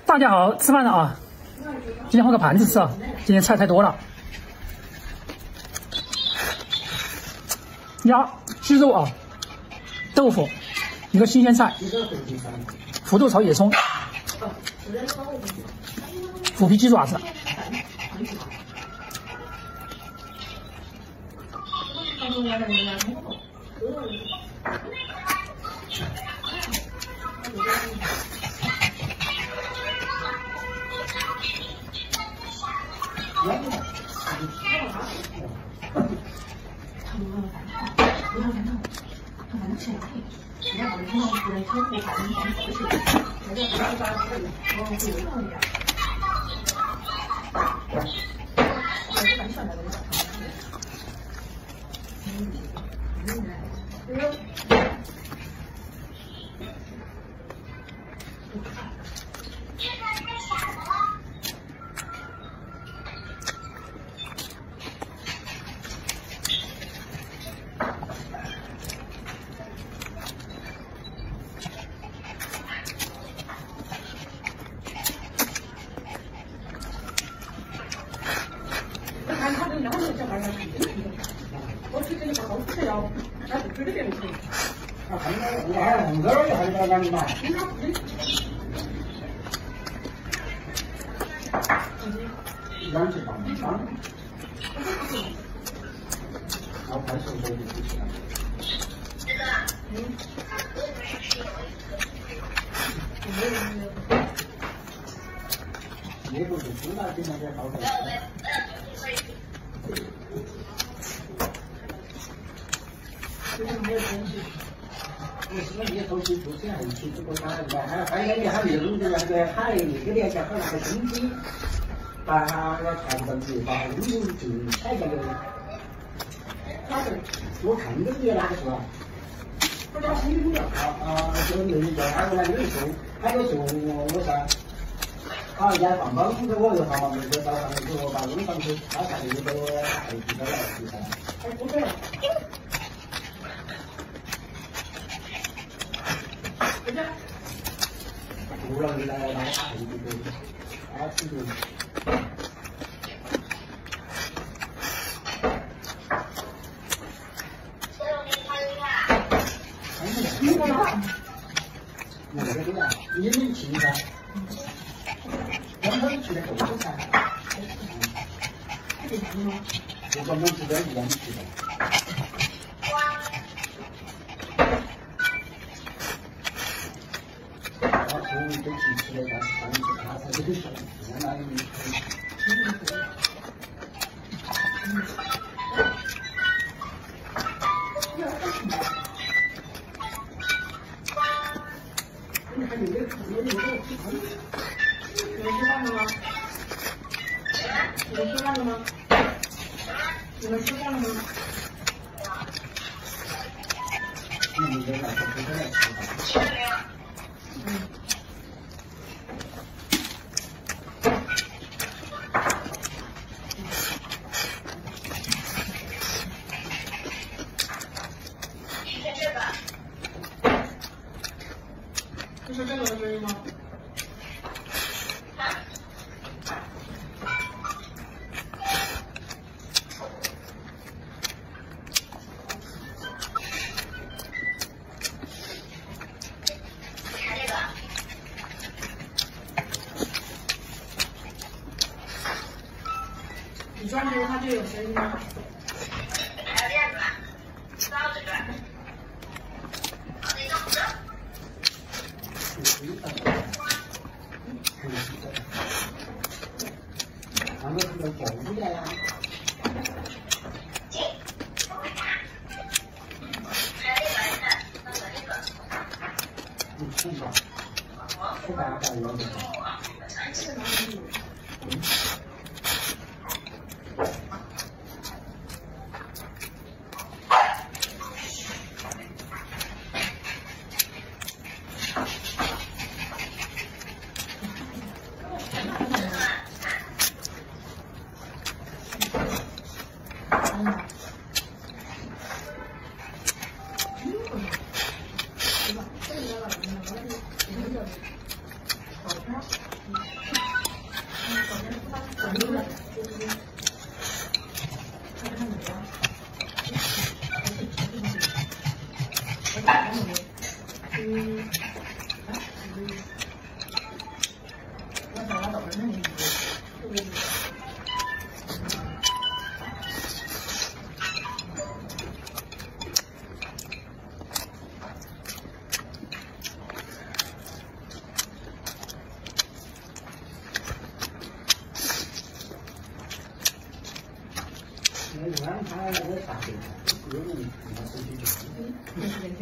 大家好，吃饭了啊！今天换个盘子吃啊，今天菜太多了。鸭、鸡肉啊，豆腐，一个新鲜菜，土豆炒野葱，虎皮鸡爪子。 我看着你那个是吧？不知道谁有啊，就那个他那个说，他就说我啥？他人家放包工作我就好，那个早上那个把路上去，他看那个还比较来比噻。哎，不对。不是。不让你来拿大一个，啊，这个。那个对呀，你没去噻，我们去的够多噻。我专门去的一样去的。他中午都去吃的，但是上去他才这个事，相当于。 就是这个的声音吗？你装这个它就有声音吗？还有链子，烧这个。 他们是要走出来呀。是吧？是吧？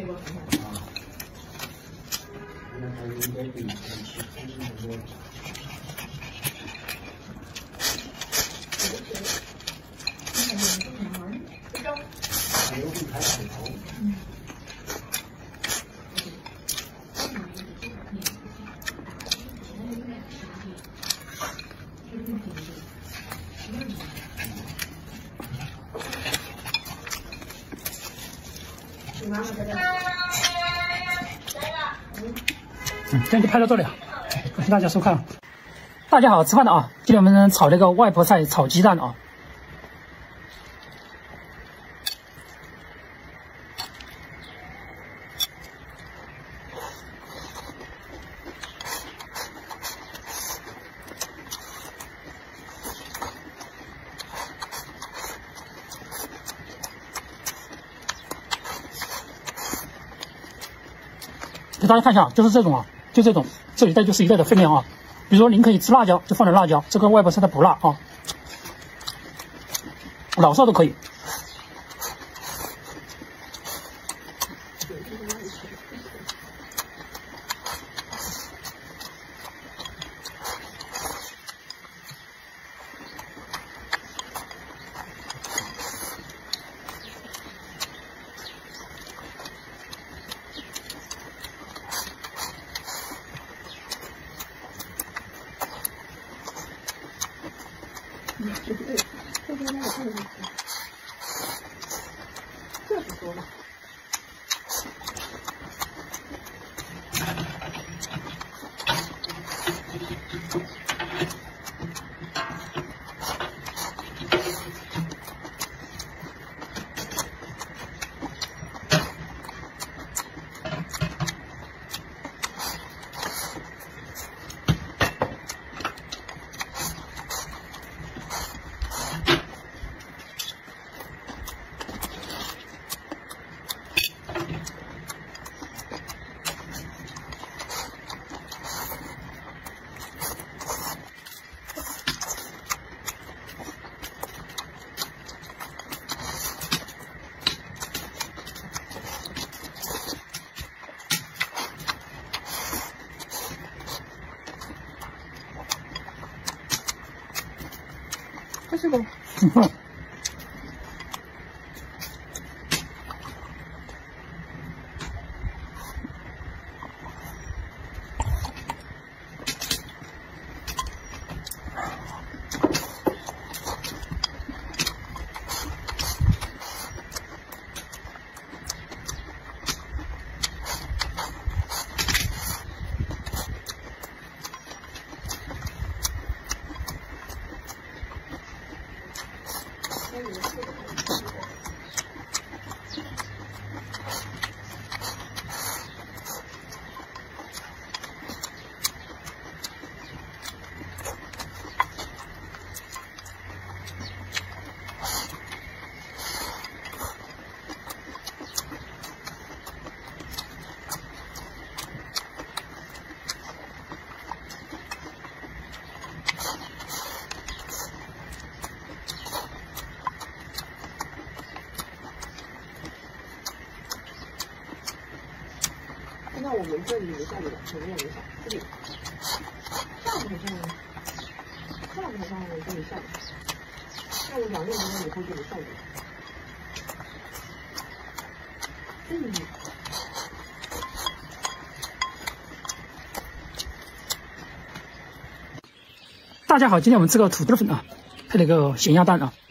今天就拍到这里啊，感谢大家收看。大家好，吃饭了啊！今天我们炒那个外婆菜，炒鸡蛋啊。给大家看一下，就是这种啊，就这种，这一袋就是一袋的分量啊。比如说您可以吃辣椒，就放点辣椒，这个外婆菜它不辣啊，老少都可以。 这不说了。这是个。那我们这里没下雨了，可能也没下，这里下午好像我这里下雨，下午2、6点以后就没下雨。 大家好，今天我们吃个土豆粉啊，配了个咸鸭蛋啊。